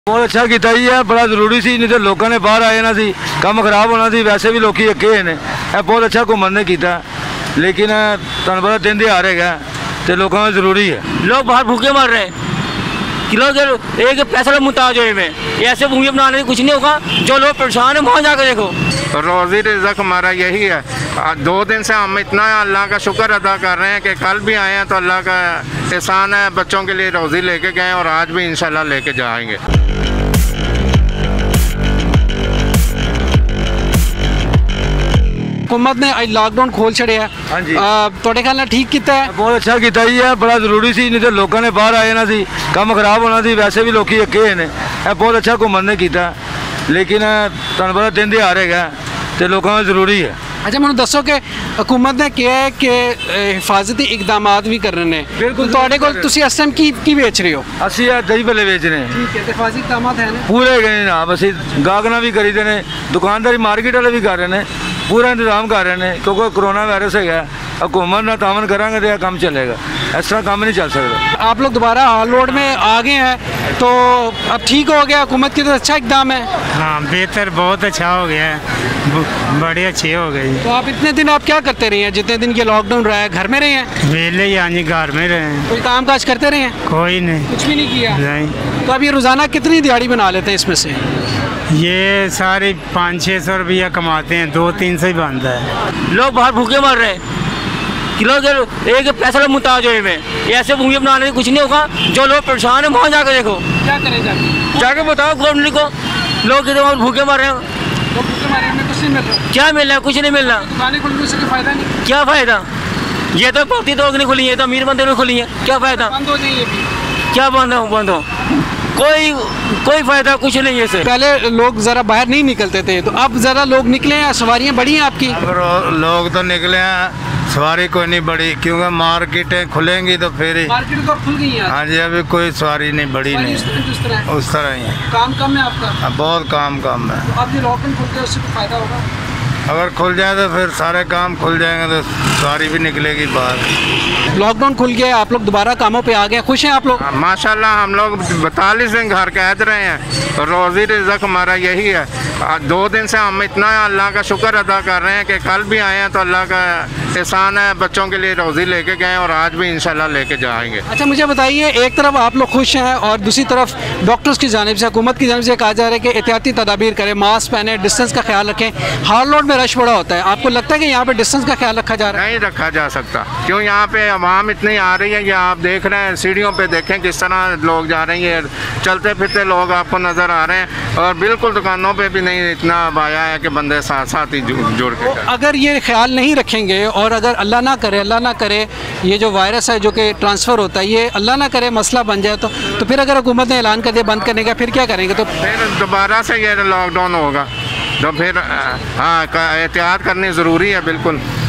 बहुत अच्छा किया ही है, बड़ा जरूरी सी, नहीं तो लोगों ने बाहर आए ना सी, काम खराब होना सी, वैसे भी लोग अगे ने। बहुत अच्छा घूमन ने किया, लेकिन तुहानू पता दिन दिहाड़ है तो लोगों को जरूरी है। लोग बाहर भूखे मर रहे हैं, लोग एक पैसा मुहताज हुए में, ऐसे भूमि बनाने से कुछ नहीं होगा। जो लोग परेशान है वहाँ जाकर देखो। रोज़ी रिज़्क़ हमारा यही है। 2 दिन से हम इतना अल्लाह का शुक्र अदा कर रहे हैं कि कल भी आए हैं तो अल्लाह का एहसान है, बच्चों के लिए रोज़ी लेके गए और आज भी इंशाल्लाह लेके जाएंगे। हुकूमत ने आज लॉकडाउन खोल छड़िया, हाँ जी, थोड़े ख्याल ठीक किया है? बहुत अच्छा किया ही है, बड़ा जरूरी सी, नहीं तो लोगों ने बाहर आए ना सी, काम खराब होना सी, वैसे भी लोग अगे ने। बहुत अच्छा घूमन ने किया, लेकिन तुहानू पता दिन दिहाड़ है तो लोगों को जरूरी है। अच्छा मैं दसो कि हुकूमत ने कहा है कि हिफाजती इकदाम भी कर रहे हैं, बिल्कुल थोड़े को तुसी इस टाइम की बेच रहे हो? असी दही भले बेच रहे हैं। ठीक है, हिफाजती इकदाम है ना? पूरे गए ना, बस गाहकना भी करी दे, दुकानदारी मार्केट वाले भी कर रहे हैं, पूरा इंतजाम कर रहे हैं, क्योंकि कोरोना वायरस है। हुकूमत ना तामन करांगे तो यह काम चलेगा, इस तरह काम नहीं चल सकता। आप लोग दोबारा हाल रोड में आ गए हैं तो अब ठीक हो गया, हुकूमत की तो अच्छा इकदाम है। हाँ बेहतर, बहुत अच्छा हो गया है, बड़े अच्छे हो गए। तो आप इतने दिन आप क्या करते रहे हैं, जितने दिन ये लॉकडाउन रहा है? घर में रहे हैं? वेले ही, हाँ जी, घर में रहे। कोई काम काज करते रहे हैं? कोई नहीं, कुछ भी नहीं किया? नहीं। तो अब ये रोज़ाना कितनी दिहाड़ी बना लेते हैं इसमें से? ये सारे 500-600 रुपया कमाते हैं, 200-300 ही बनता है। लोग बाहर भूखे मर रहे हैं, लोग एक पैसा मुहताज हुए में, ऐसे भूमि बनाने से कुछ नहीं होगा। जो लोग परेशान है वहाँ जाकर देखो। क्या करें जाके बताओ गवर्नमेंट को, लोग कितने भूखे मर रहे हैं। क्या मिल रहा है? कुछ नहीं मिल रहा। दुकानें खुलने से फायदा नहीं। क्या फ़ायदा? ये तो बहुत ही लोग नहीं खुली है, तो अमीर बंदे ने खुली है, क्या फ़ायदा? बंद हो जाए, क्या बंद हो? कोई फ़ायदा कुछ नहीं है इससे। पहले लोग ज़रा बाहर नहीं निकलते थे, तो अब ज़रा लोग निकले हैं, सवारियाँ बढ़ी हैं आपकी? अब लोग तो निकले हैं, सवारी कोई नहीं बढ़ी, क्योंकि मार्केटें खुलेंगी तो फिर ही। मार्केट तो खुल गई है। हाँ जी, अभी कोई सवारी नहीं बढ़ी नहीं, उस तरह ही है। काम कम है आपका? बहुत काम कम है। तो अब ये लॉकडाउन खुल गया, उससे फायदा होगा? अगर खुल जाए तो फिर सारे काम खुल जाएंगे तो सवारी भी निकलेगी बाहर। लॉकडाउन खुल गया, आप लोग दोबारा कामों पे आ गए, खुश हैं आप लोग? माशाल्लाह, हम लोग 42 दिन घर कैद रहे हैं, रोज़ी रिज़्क़ हमारा यही है। 2 दिन से हम इतना अल्लाह का शुक्र अदा कर रहे हैं कि कल भी आए हैं तो अल्लाह का एहसान है, बच्चों के लिए रोज़ी लेके गए और आज भी इंशाल्लाह लेके जाएंगे। अच्छा मुझे बताइए, एक तरफ आप लोग खुश हैं और दूसरी तरफ डॉक्टर्स की जानिब से, हुकूमत की जानिब से कहा जा रहा है कि एहतियाती तदाबीर करें, मास्क पहने, डिस्टेंस का ख्याल रखें। हाल रोड में रश बड़ा होता है, आपको लगता है कि यहाँ पे डिस्टेंस का ख्याल रखा जा रहा है? नहीं रखा जा सकता, क्यों? यहाँ पे आवाम इतनी आ रही है, ये आप देख रहे हैं, सीढ़ियों पे देखें किस तरह लोग जा रहे हैं, चलते फिरते लोग आपको नज़र आ रहे हैं, और बिल्कुल दुकानों पे भी नहीं इतना आया है कि बंदे साथ साथ ही जुड़ के। अगर ये ख्याल नहीं रखेंगे और अगर अल्लाह ना करे ये जो वायरस है जो कि ट्रांसफ़र होता है, ये अल्लाह ना करे मसला बन जाए तो फिर अगर हुकूमत ने ऐलान कर दिया बंद करने का, फिर क्या करेंगे? तो फिर दोबारा से ये लॉकडाउन होगा, तो फिर हाँ एहतियात करनी ज़रूरी है बिल्कुल।